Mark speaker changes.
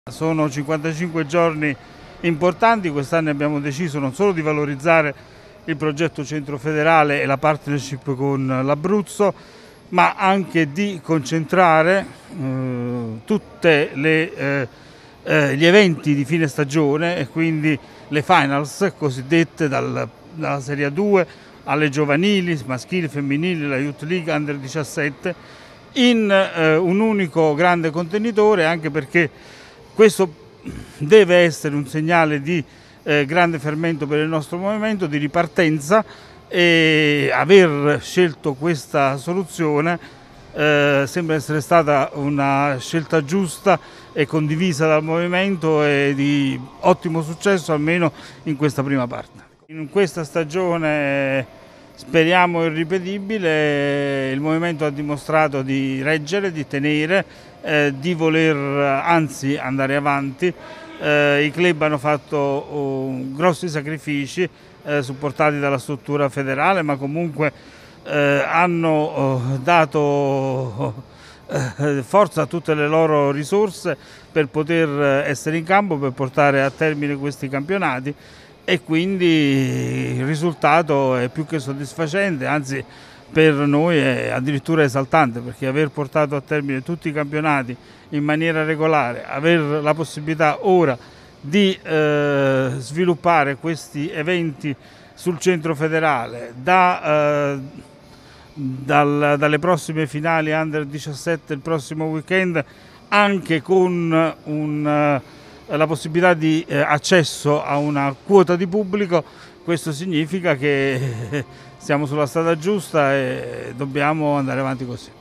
Speaker 1: Sono 55 giorni importanti, quest'anno abbiamo deciso non solo di valorizzare il progetto Centro Federale e la partnership con l'Abruzzo, ma anche di concentrare tutti gli eventi di fine stagione e quindi le finals cosiddette dalla Serie A2 alle giovanili, maschili, femminili, la Youth League Under 17 in un unico grande contenitore, anche perché questo deve essere un segnale di grande fermento per il nostro movimento, di ripartenza, e aver scelto questa soluzione sembra essere stata una scelta giusta e condivisa dal movimento e di ottimo successo, almeno in questa prima parte. In questa stagione speriamo irripetibile, il movimento ha dimostrato di reggere, di tenere, di voler anzi andare avanti. I club hanno fatto grossi sacrifici supportati dalla struttura federale, ma comunque hanno dato forza a tutte le loro risorse per poter essere in campo, per portare a termine questi campionati, e quindi il risultato è più che soddisfacente, anzi per noi è addirittura esaltante, perché aver portato a termine tutti i campionati in maniera regolare, aver la possibilità ora di sviluppare questi eventi sul Centro Federale dalle prossime finali Under 17 il prossimo weekend, anche con la possibilità di accesso a una quota di pubblico, questo significa che siamo sulla strada giusta e dobbiamo andare avanti così.